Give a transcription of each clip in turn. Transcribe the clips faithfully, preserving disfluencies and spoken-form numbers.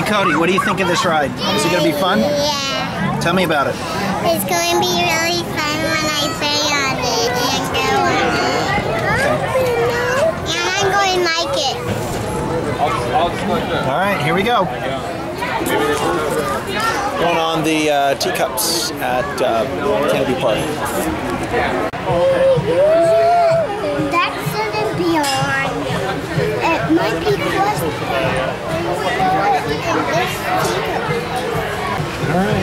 Cody, what do you think of this ride? Is it going to be fun? Yeah. Tell me about it. It's going to be really fun when I play on it and go on it. And I'm going to like it. I'll just like that. All right, here we go. Going on the uh, teacups at uh, Canobie Park. That shouldn't be on. It might be close. All right.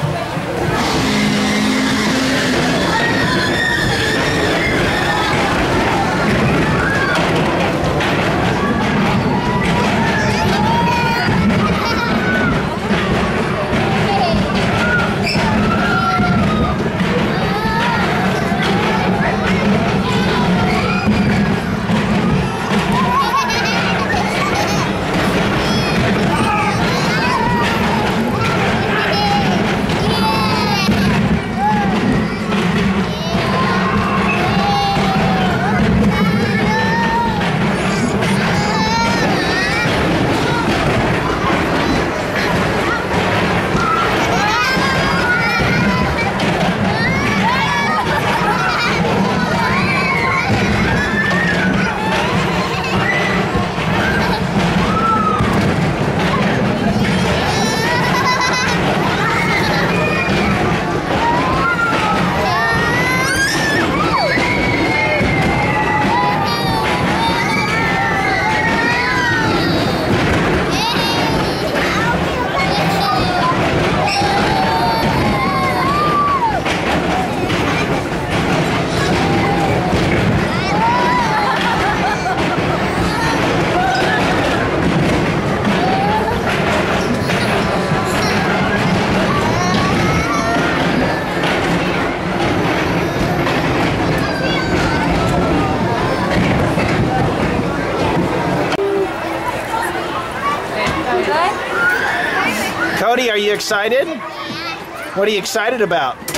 Cody, are you excited? What are you excited about? Are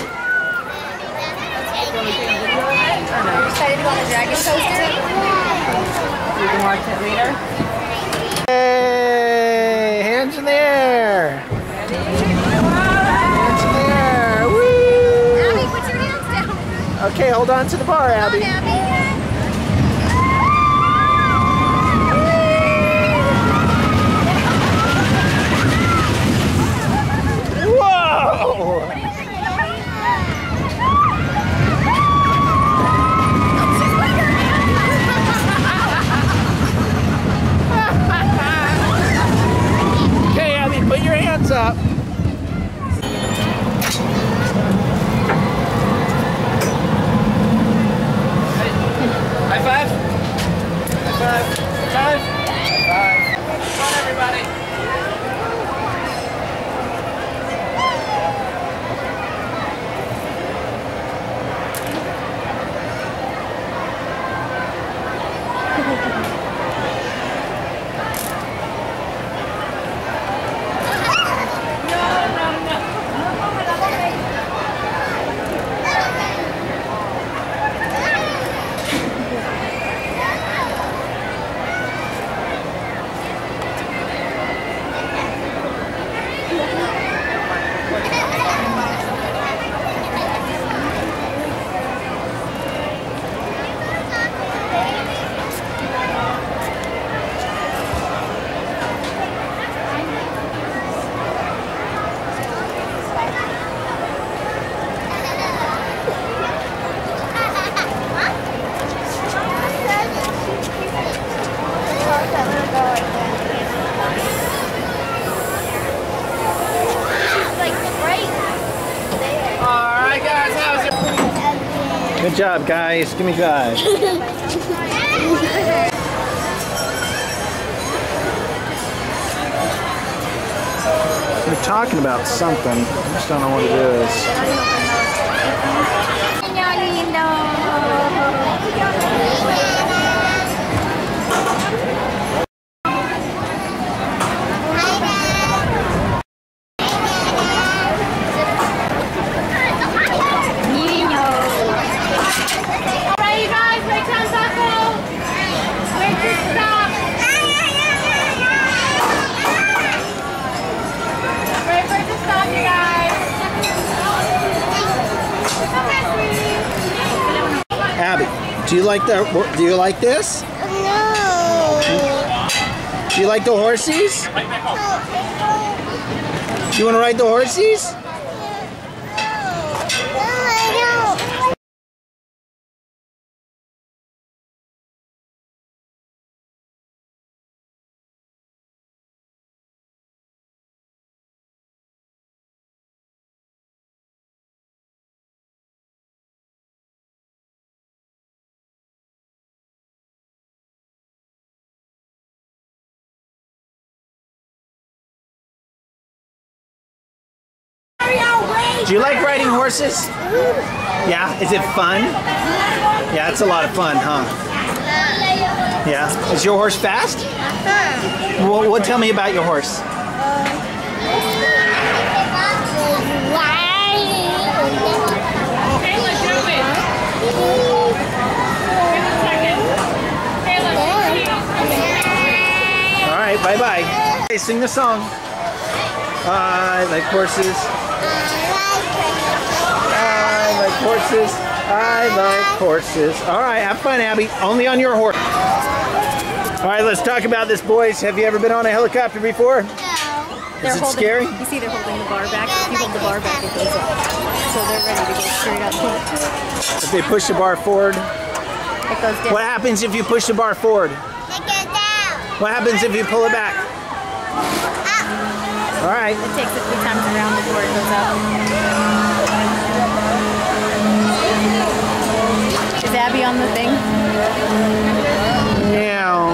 you excited about the dragon coaster? You can watch it later. Hey! Hands in the air! Ready? Hands in the air! Woo! Abby, put your hands down. Okay, hold on to the bar, Abby. Come on, Abby. Up. High five. High five. High five. High five. Come on, everybody. Good job, guys. Give me guys. They're talking about something. I just don't know what it is. Do you like the? Do you like this? No. Do you like the horses? Do you want to ride the horses? Do you like riding horses? Yeah? Is it fun? Yeah, it's a lot of fun, huh? Yeah. Is your horse fast? Well, well, tell me about your horse. All right, bye-bye. Hey, sing the song. I like horses. I like horses. I like horses. All right, have fun, Abby. Only on your horse. All right, let's talk about this, boys. Have you ever been on a helicopter before? No. They're Is it holding, scary? You see they're holding the bar back. If you hold the bar back, it goes up. So they're ready to go straight up. If they push the bar forward? It goes down. What happens if you push the bar forward? It goes down. What happens if you pull it back? Up. All right. It takes a few times around before it goes up. Is Abby on the thing? Yeah.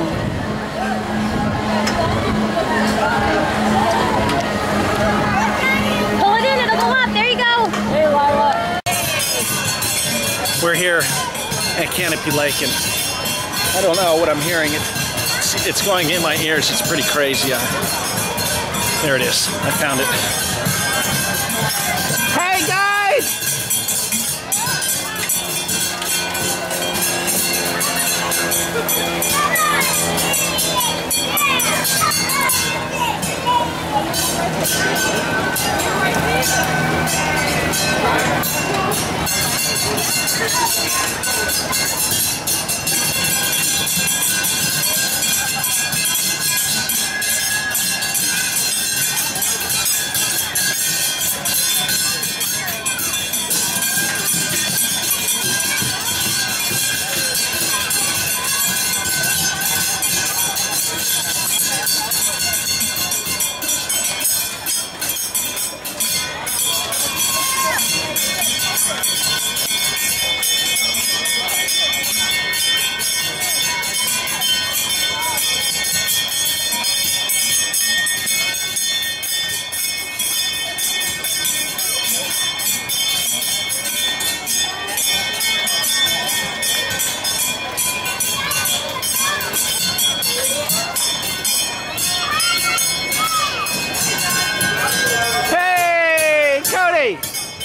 Pull it in, it'll go up. There you go. Hey, Lila. We're here at Canobie Lake, and I don't know what I'm hearing. It, it's, it's going in my ears. It's pretty crazy. I, there it is. I found it. Hey, guys! Hey, Cody!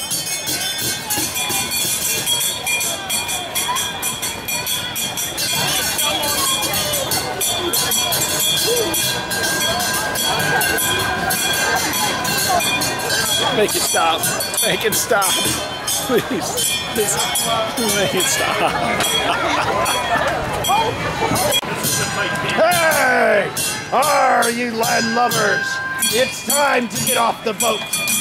Make it stop. Make it stop. Please. Please. Make it stop. Hey! Are you land lovers? It's time to get off the boat.